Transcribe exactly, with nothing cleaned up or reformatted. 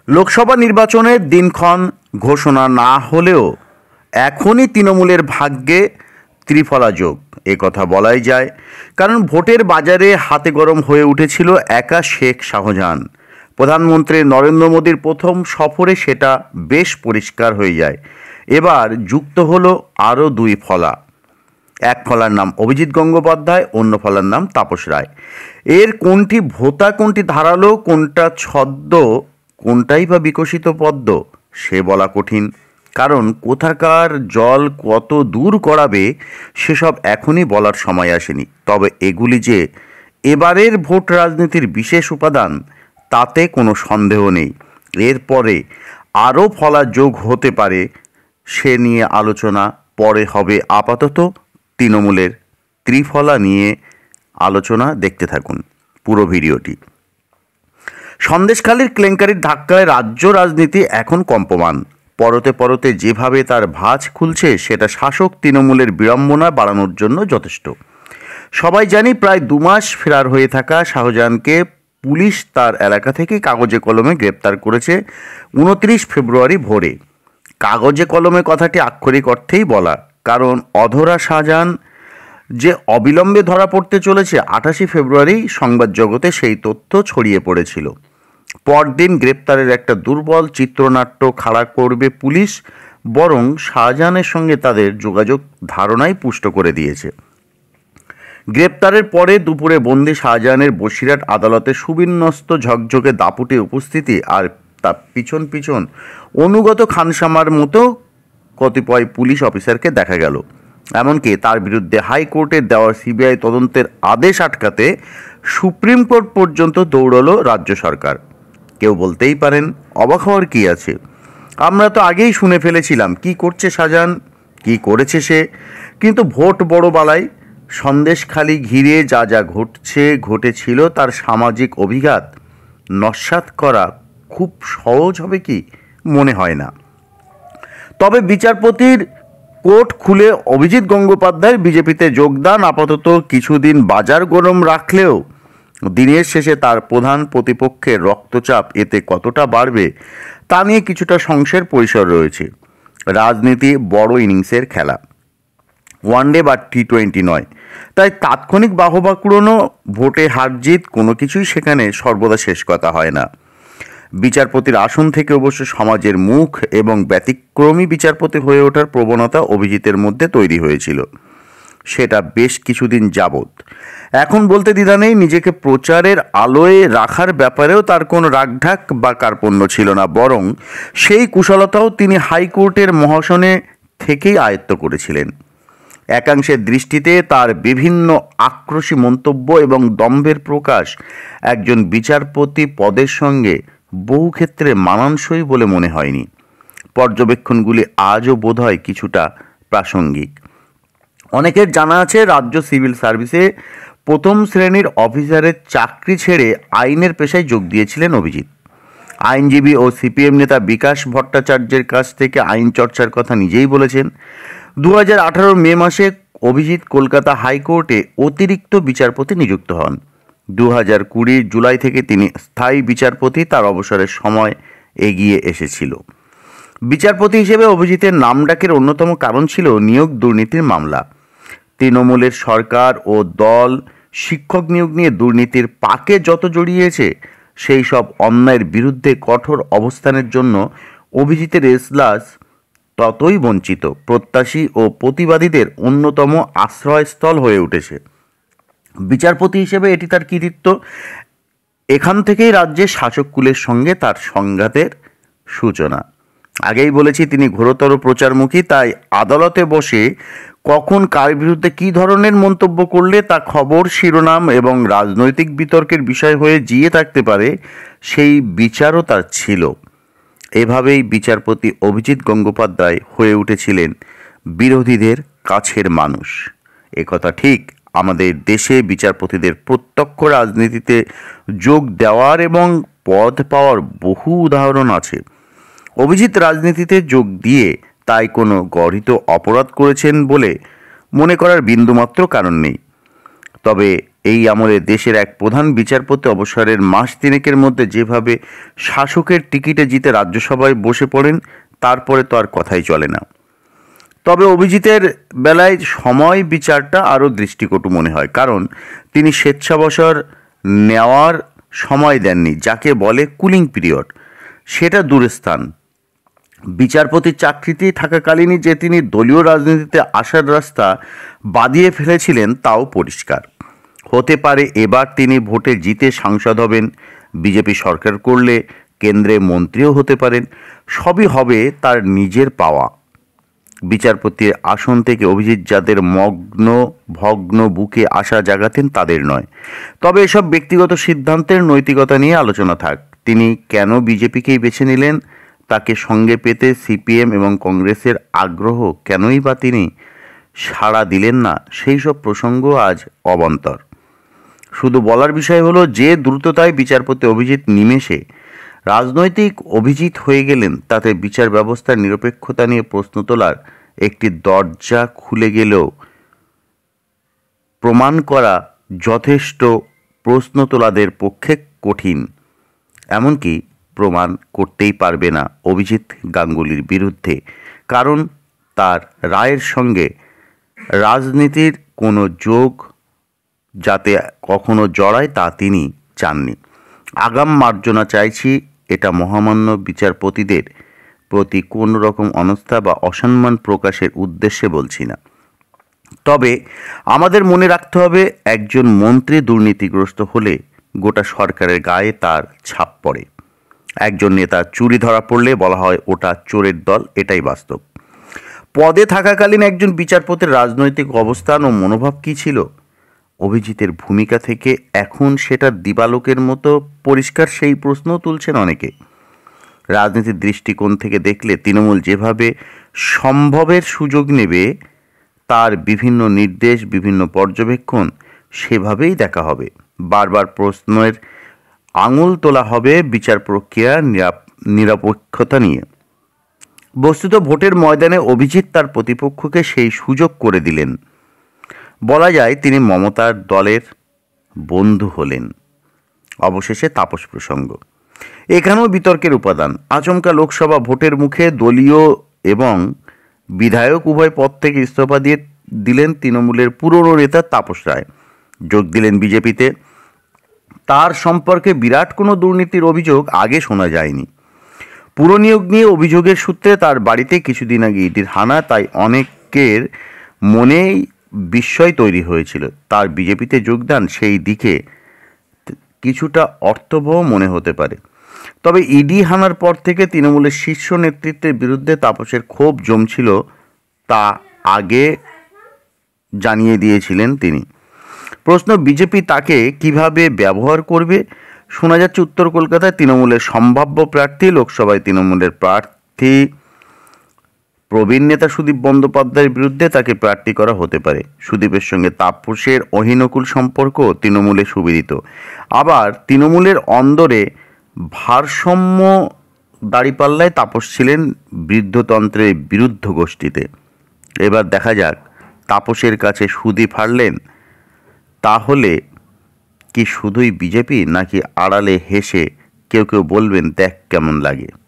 লোকসভা নির্বাচনের দিনক্ষণ ঘোষণা না হলেও এখনই তৃণমূলের ভাগ্যে ত্রিফলা যোগ এ কথা বলাই যায়। কারণ ভোটের বাজারে হাতে গরম হয়ে উঠেছিল একা শেখ শাহজাহান। প্রধানমন্ত্রী নরেন্দ্র মোদীর প্রথম সফরে সেটা বেশ পরিষ্কার হয়ে যায়। এবার যুক্ত হলো আরও দুই ফলা। এক ফলার নাম অভিজিৎ গঙ্গোপাধ্যায়, অন্য ফলার নাম তাপস রায়। এর কোনটি ভোতা, কোনটি ধারালো, কোনটা ছদ্ম, কোনটাই বা বিকশিত পদ্ম সে বলা কঠিন। কারণ কোথাকার জল কত দূর করাবে সেসব এখনই বলার সময় আসেনি। তবে এগুলি যে এবারের ভোট রাজনীতির বিশেষ উপাদান তাতে কোনো সন্দেহ নেই। এরপরে আরও ফলা যোগ হতে পারে, সে নিয়ে আলোচনা পরে হবে। আপাতত তৃণমূলের ত্রিফলা নিয়ে আলোচনা দেখতে থাকুন পুরো ভিডিওটি। সন্দেশখালির কেলেঙ্কারির ধাক্কায় রাজ্য রাজনীতি এখন কম্পমান। পরতে পরতে যেভাবে তার ভাঁজ খুলছে সেটা শাসক তৃণমূলের বিড়ম্বনা বাড়ানোর জন্য যথেষ্ট। সবাই জানি প্রায় দু মাস ফেরার হয়ে থাকা শাহজাহানকে পুলিশ তার এলাকা থেকে কাগজে কলমে গ্রেপ্তার করেছে উনত্রিশ ফেব্রুয়ারি ভোরে। কাগজে কলমে কথাটি আক্ষরিক অর্থেই বলা, কারণ অধরা শাহজাহান যে অবিলম্বে ধরা পড়তে চলেছে আঠাশে ফেব্রুয়ারি সংবাদ জগতে সেই তথ্য ছড়িয়ে পড়েছিল। পরদিন গ্রেপ্তারের একটা দুর্বল চিত্রনাট্য খাড়া করবে পুলিশ, বরং শাহজাহানের সঙ্গে তাদের যোগাযোগ ধারণাই পুষ্ট করে দিয়েছে। গ্রেপ্তারের পরে দুপুরে বন্দি শাহজাহানের বসিরহাট আদালতে সুবিন্যস্ত ঝকঝকে দাপুটে উপস্থিতি আর তার পিছন পিছন অনুগত খানসামার মতো কতিপয় পুলিশ অফিসারকে দেখা গেল। এমনকি তার বিরুদ্ধে হাইকোর্টের দেওয়া সিবিআই তদন্তের আদেশ আটকাতে সুপ্রিম কোর্ট পর্যন্ত দৌড়ল রাজ্য সরকার। কেউ বলতেই পারেন অবাক হওয়ার কী আছে, আমরা তো আগেই শুনে ফেলেছিলাম কি করছে শাহজাহান, কি করেছে সে। কিন্তু ভোট বড় বালাই। সন্দেশখালি ঘিরে যা যা ঘটছে ঘটেছিল তার সামাজিক অভিঘাত নস্যাৎ করা খুব সহজ হবে কি মনে হয় না। তবে বিচারপতির কোর্ট খুলে অভিজিৎ গঙ্গোপাধ্যায়ের বিজেপিতে যোগদান আপাতত কিছুদিন বাজার গরম রাখলেও দিনের শেষে তার প্রধান প্রতিপক্ষের রক্তচাপ এতে কতটা বাড়বে তা নিয়ে কিছুটা সংশয়ের পরিসর রয়েছে। রাজনীতি বড় ইনিংসের খেলা, ওয়ানডে বা টি টোয়েন্টি নয়। তাই তাৎক্ষণিক বাহবা কুড়োনো, ভোটে হার জিত কোনো কিছুই সেখানে সর্বদা শেষ কথা হয় না। বিচারপতির আসন থেকে অবশ্য সমাজের মুখ এবং ব্যতিক্রমী বিচারপতি হয়ে ওঠার প্রবণতা অভিজিতের মধ্যে তৈরি হয়েছিল, সেটা বেশ কিছুদিন যাবৎ। এখন বলতে দ্বিধা নেই, নিজেকে প্রচারের আলোয় রাখার ব্যাপারেও তার কোনো রাগঢাক বা কার্পণ্য ছিল না, বরং সেই কুশলতাও তিনি হাইকোর্টের মহাসনে থেকেই আয়ত্ত করেছিলেন। একাংশের দৃষ্টিতে তার বিভিন্ন আক্রোশী মন্তব্য এবং দম্ভের প্রকাশ একজন বিচারপতি পদের সঙ্গে বহু ক্ষেত্রে মানানসই বলে মনে হয়নি। পর্যবেক্ষণগুলি আজও বোধহয় কিছুটা প্রাসঙ্গিক। অনেকের জানা আছে রাজ্য সিভিল সার্ভিসে প্রথম শ্রেণীর অফিসারের চাকরি ছেড়ে আইনের পেশায় যোগ দিয়েছিলেন অভিজিৎ। আইনজীবী ও সিপিএম নেতা বিকাশ ভট্টাচার্যের কাছ থেকে আইন চর্চার কথা নিজেই বলেছেন। দু হাজার আঠারো মে মাসে অভিজিৎ কলকাতা হাইকোর্টে অতিরিক্ত বিচারপতি নিযুক্ত হন। দু হাজার কুড়ির জুলাই থেকে তিনি স্থায়ী বিচারপতি, তার অবসরের সময় এগিয়ে এসেছিল। বিচারপতি হিসেবে অভিজিতের নাম ডাকের অন্যতম কারণ ছিল নিয়োগ দুর্নীতির মামলা। তৃণমূলের সরকার ও দল শিক্ষক নিয়োগ নিয়ে দুর্নীতির পাকে যত জড়িয়েছে, সেই সব অন্যায়ের বিরুদ্ধে কঠোর অবস্থানের জন্য অভিজিতের এজলাস ততই বঞ্চিত প্রত্যাশী ও প্রতিবাদীদের অন্যতম আশ্রয়স্থল হয়ে উঠেছে। বিচারপতি হিসেবে এটি তার কৃতিত্ব। এখান থেকেই রাজ্যের শাসককুলের সঙ্গে তার সংঘাতের সূচনা। আগেই বলেছি তিনি ঘোরতর প্রচারমুখী, তাই আদালতে বসে কখন কার বিরুদ্ধে কী ধরনের মন্তব্য করলে তা খবর, শিরোনাম এবং রাজনৈতিক বিতর্কের বিষয় হয়ে জিয়ে থাকতে পারে সেই বিচারও তার ছিল। এভাবেই বিচারপতি অভিজিৎ গঙ্গোপাধ্যায় হয়ে উঠেছিলেন বিরোধীদের কাছের মানুষ। একথা ঠিক, আমাদের দেশে বিচারপতিদের প্রত্যক্ষ রাজনীতিতে যোগ দেওয়ার এবং পদ পাওয়ার বহু উদাহরণ আছে। অভিজিৎ রাজনীতিতে যোগ দিয়ে তাই কোনো গর্হিত অপরাধ করেছেন বলে মনে করার বিন্দুমাত্র কারণ নেই। তবে এই আমলে দেশের এক প্রধান বিচারপতি অবসরের মাস তিনেকের মধ্যে যেভাবে শাসকের টিকিটে জিতে রাজ্যসভায় বসে পড়েন, তারপরে তো আর কথাই চলে না। তবে অভিজিতের বেলায় সময় বিচারটা আরও দৃষ্টিকটু মনে হয়, কারণ তিনি স্বেচ্ছাবসর নেওয়ার সময় দেননি, যাকে বলে কুলিং পিরিয়ড। সেটা দূরের স্থান, বিচারপতির চাকরিতেই থাকাকালীনই যে তিনি দলীয় রাজনীতিতে আসার রাস্তা বাদিয়ে ফেলেছিলেন তাও পরিষ্কার। হতে পারে এবার তিনি ভোটে জিতে সাংসদ হবেন, বিজেপি সরকার করলে কেন্দ্রে মন্ত্রীও হতে পারেন। সবই হবে তার নিজের পাওয়া। বিচারপতির আসন থেকে অভিজিৎ যাদের মগ্ন ভগ্ন বুকে আশা জাগাতেন তাদের নয়। তবে এসব ব্যক্তিগত সিদ্ধান্তের নৈতিকতা নিয়ে আলোচনা থাক। তিনি কেন বিজেপিকেই বেছে নিলেন, তাকে সঙ্গে পেতে সিপিএম এবং কংগ্রেসের আগ্রহ কেনই বা তিনি সাড়া দিলেন না, সেই সব প্রসঙ্গ আজ অবান্তর। শুধু বলার বিষয় হলো, যে দ্রুততায় বিচারপতি অভিজিৎ নিমেষে রাজনৈতিক অভিজিৎ হয়ে গেলেন, তাতে বিচার ব্যবস্থার নিরপেক্ষতা নিয়ে প্রশ্ন তোলার একটি দরজা খুলে গেলেও প্রমাণ করা যথেষ্ট প্রশ্ন তোলাদের পক্ষে কঠিন, এমনকি প্রমাণ করতেই পারবে না অভিজিৎ গাঙ্গুলির বিরুদ্ধে, কারণ তার রায়ের সঙ্গে রাজনীতির কোনো যোগ যাতে কখনো জড়ায় তা তিনি চাননি। আগাম মার্জনা চাইছি, এটা মহামান্য বিচারপতিদের প্রতি কোনো রকম অনাস্থা বা অসম্মান প্রকাশের উদ্দেশ্যে বলছি না। তবে আমাদের মনে রাখতে হবে, একজন মন্ত্রী দুর্নীতিগ্রস্ত হলে গোটা সরকারের গায়ে তার ছাপ পড়ে। একজন নেতা চুরি ধরা পড়লে বলা হয় ওটা চোরের দল, এটাই বাস্তব। পদে থাকাকালীন একজন বিচারপতির রাজনৈতিক অবস্থান ও মনোভাব কী ছিল, অভিজিতের ভূমিকা থেকে এখন সেটা দিবালোকের মতো পরিষ্কার, সেই প্রশ্ন তুলছেন অনেকে। রাজনীতির দৃষ্টিকোণ থেকে দেখলে তৃণমূল যেভাবে সম্ভবের সুযোগ নেবে, তার বিভিন্ন নির্দেশ, বিভিন্ন পর্যবেক্ষণ সেভাবেই দেখা হবে। বারবার প্রশ্নের আঙুল তোলা হবে বিচার প্রক্রিয়ার নিরপেক্ষতা নিয়ে। বস্তুত ভোটের ময়দানে অভিজিৎ তার প্রতিপক্ষকে সেই সুযোগ করে দিলেন। বলা যায় তিনি মমতার দলের বন্ধু হলেন। অবশেষে তাপস প্রসঙ্গ, এখানেও বিতর্কের উপাদান। আচমকা লোকসভা ভোটের মুখে দলীয় এবং বিধায়ক উভয় পদ থেকে ইস্তফা দিয়ে দিলেন তৃণমূলের পুরনো নেতা তাপস রায়, যোগ দিলেন বিজেপিতে। তার সম্পর্কে বিরাট কোনো দুর্নীতির অভিযোগ আগে শোনা যায়নি। পুরনিয়োগ নিয়ে অভিযোগের সূত্রে তার বাড়িতে কিছুদিন আগে ইডির হানা, তাই অনেকের মনেই বিস্ময় তৈরি হয়েছিল। তার বিজেপিতে যোগদান সেই দিকে কিছুটা অর্থবহ মনে হতে পারে। তবে ইডি হানার পর থেকে তৃণমূলের শীর্ষ নেতৃত্বের বিরুদ্ধে তাপসের ক্ষোভ জমছিল, তা আগে জানিয়ে দিয়েছিলেন তিনি। প্রশ্ন, বিজেপি তাকে কিভাবে ব্যবহার করবে। শোনা যাচ্ছে উত্তর কলকাতায় তৃণমূলের সম্ভাব্য প্রার্থী, লোকসভায় তৃণমূলের প্রার্থী প্রবীণ নেতা সুদীপ বন্দ্যোপাধ্যায়ের বিরুদ্ধে তাকে প্রার্থী করা হতে পারে। সুদীপের সঙ্গে তাপসের অহিনকুল সম্পর্ক তৃণমূলে সুবিদিত। আবার তৃণমূলের অন্দরে ভারসাম্য দাঁড়িপাল্লায় তাপস ছিলেন বৃদ্ধতন্ত্রের বিরুদ্ধ গোষ্ঠীতে। এবার দেখা যাক তাপসের কাছে সুদীপ হারলেন, তাহলে কি শুধুই বিজেপি, নাকি আড়ালে হেসে কেউ কেউ বলবেন দেখ কেমন লাগে।